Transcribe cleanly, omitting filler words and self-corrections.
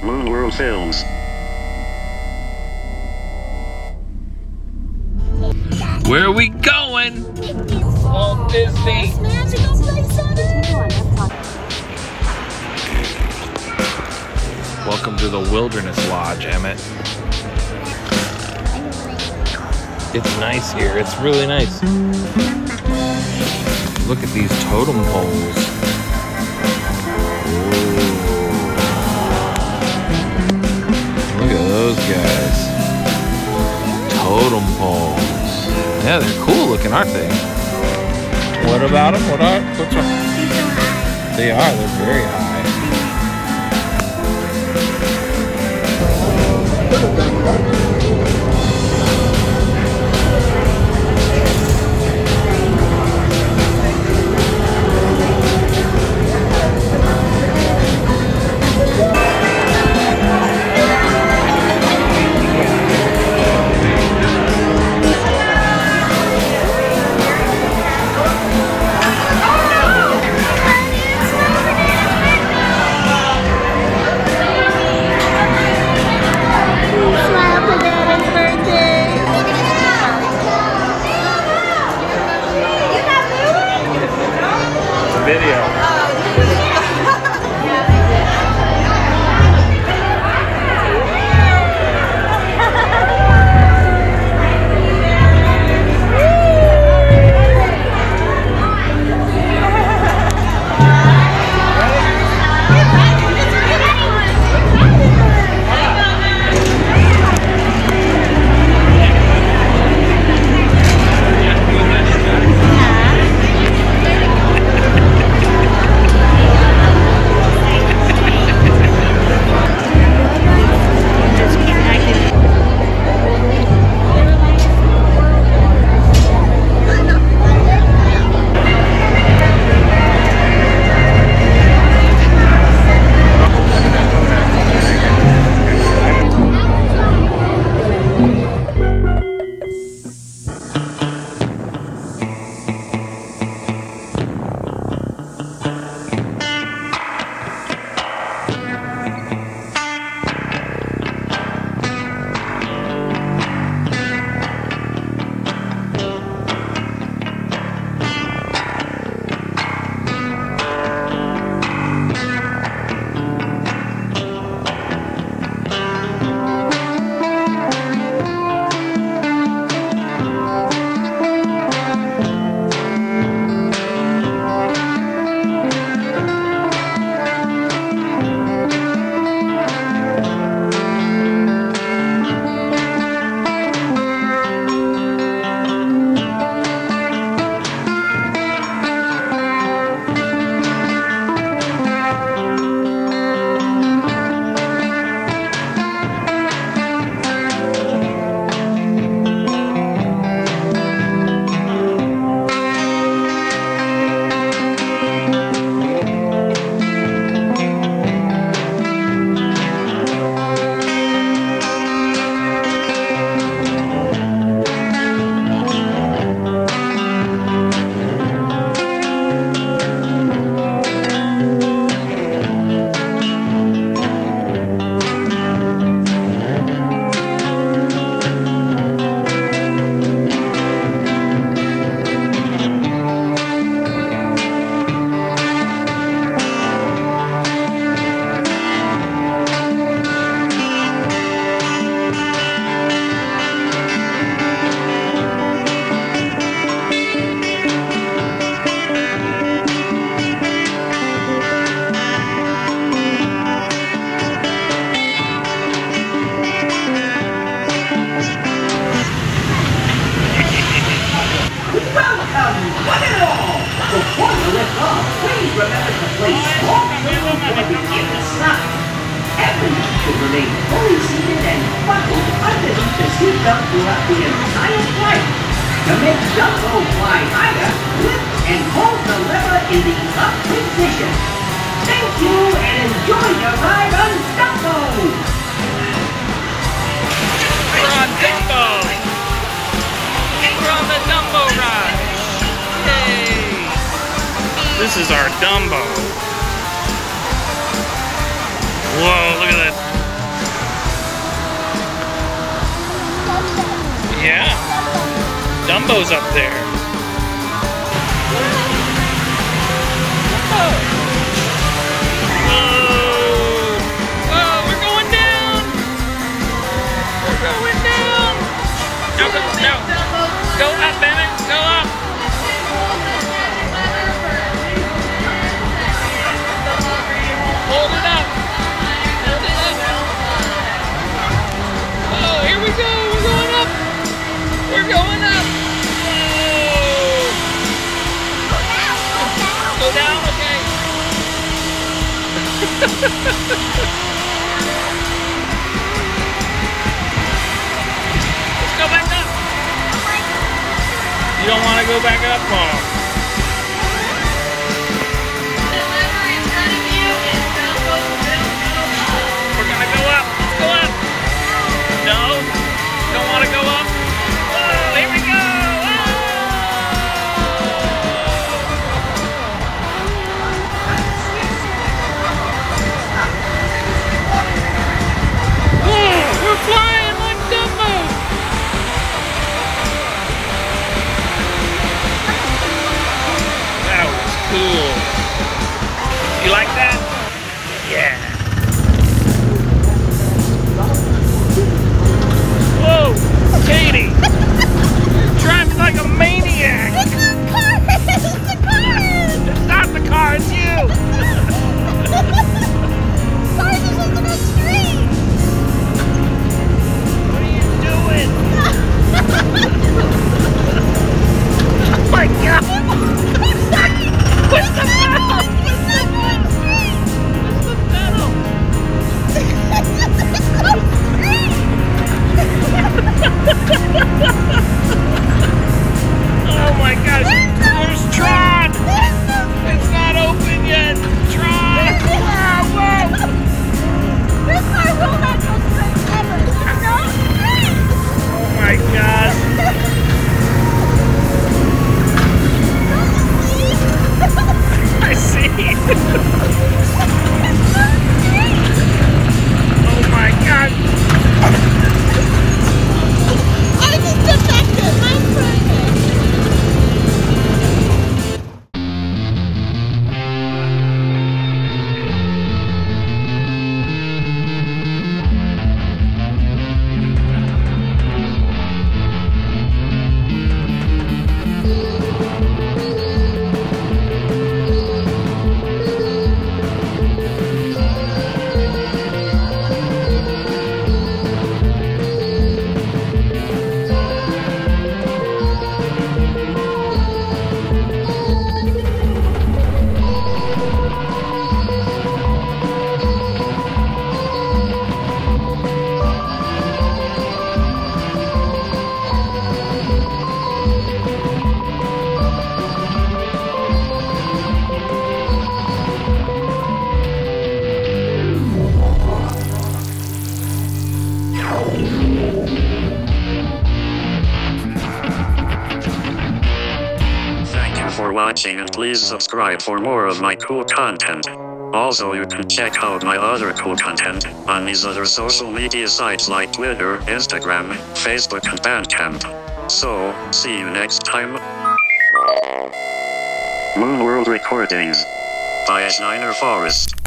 Moon World Films. Where are we going? Walt Disney. Welcome to the Wilderness Lodge, Emmett. It's nice here. It's really nice. Look at these totem poles. Ooh. Look at those guys. Totem poles. Yeah, they're cool looking, aren't they? What about them? What's wrong? They are. They're very high. Video. remember to place small children in the sun. Everyone should remain fully seated and buckled underneath the seatbelt throughout the entire flight. To make Dumbo fly higher, lift and hold the lever in the up position. Thank you and enjoy your ride on Dumbo! We're on Dumbo! We're on the Dumbo ride! Yay! This is our Dumbo. Whoa, look at that Dumbo's up there. Whoa! Whoa, we're going down! We're going down! No, no. Go up, Bennett, go up! Hold it up! Hold it up! Oh, here we go! We're going up! We're going up! Whoa! Go down, okay. Let's go back up! You don't want to go back up, Mom? We're gonna go up. Let's go up. No? Don't want to go up? Whoa, here we go! Whoa, we're flying like Dumbo! That was cool. You like that? Yeah. Whoa, Katie! You're driving like a maniac! It's the car! It's not the car, it's you! Cars are just in the street! What are you doing? Oh my God! Where's the pedal? It's not going straight! Where's the pedal? Oh my gosh! There's Tron! It's not open yet! Tron! Whoa! This car will not go straight ever! No straight! Oh my God! I see! Oh my God! I just defected my friend! Thank you for watching and please subscribe for more of my cool content. Also, you can check out my other cool content on these other social media sites like Twitter, Instagram, Facebook, and Bandcamp. So, see you next time. Moon World Recordings by Schneider Forest.